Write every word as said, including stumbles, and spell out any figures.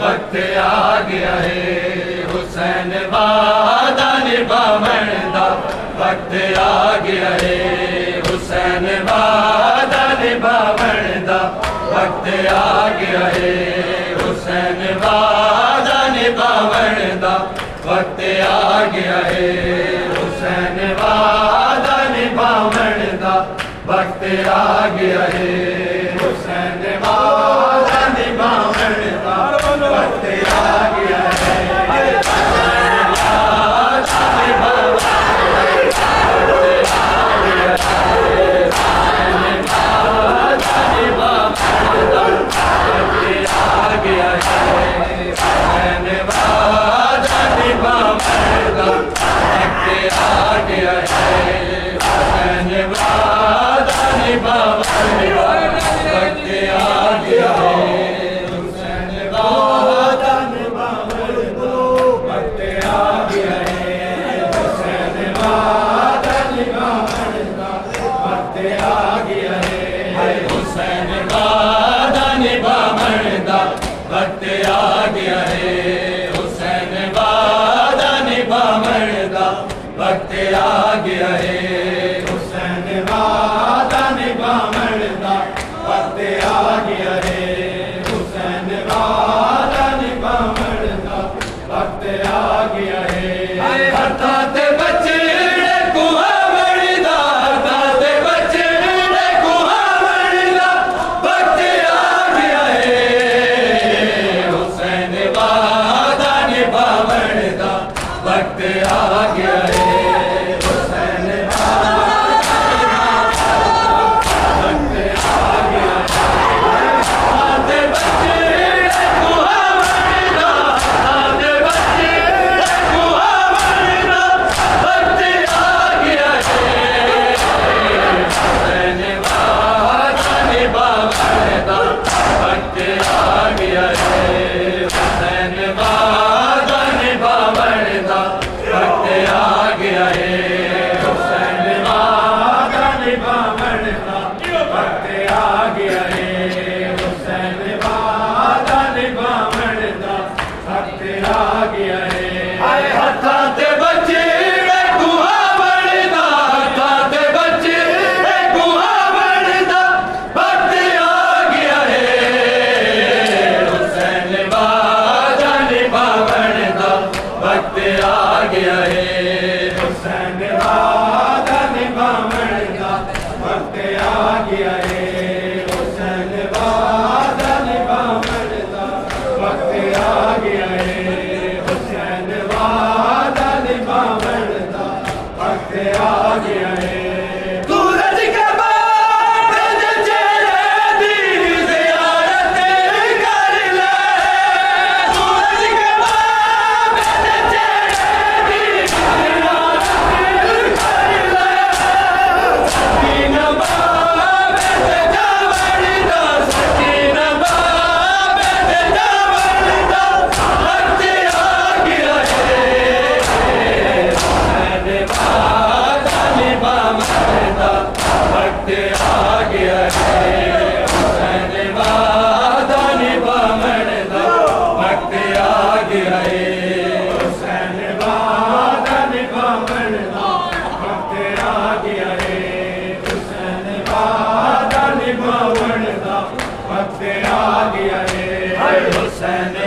वक्त आ गया है हुसैन वादा निभावण दा वक्त आ गया है हुसैन वादा निभावण दा वक्त आ गया है हुसैन वादा निभावण दा वक्त आ गया है हुसैन वादा निभावण दा वक्त आ गया है हुसैन वादा निभावण दा वक्त आ गया है वक्त आ गया है हुसैन वादा निभावण दा वक्त आ गया है हुसैन वादा निभावण दा वक्त आ गया है हुसैन वादा निभावण दा वक्त आ गया है हथा ते बच्चे वक्त आ गया है हुसैन वक्त आ गया है बच्चे कुहावड़ा आधे बच्चे कुहावड़ा वक्त आ गया है हुसैन वादा निभावण दा वक्त आ गया है हुसैन वादा निभावण दा वक्त आ गया है हुसैन वादा निभावण दा वक्त आ गया है हुसैन वादा निभावण दा वक्त आ गया है हथा ते बच्चे कुहावण दा हथा ते बच्चे कुहावण दा वक्त आ गया है हुसैन वादा निभावण दा वक्त आ गया है हुसैन वादा निभावण दा वक्त आ गया है हुसैन वादा निभावण दा वक्त आ गया है हुसैन वादा निभावण दा वक्त आ गया है सूरज के बाद चेहरे दी ज़ियारत कर ले सूरज के बाद हुसैन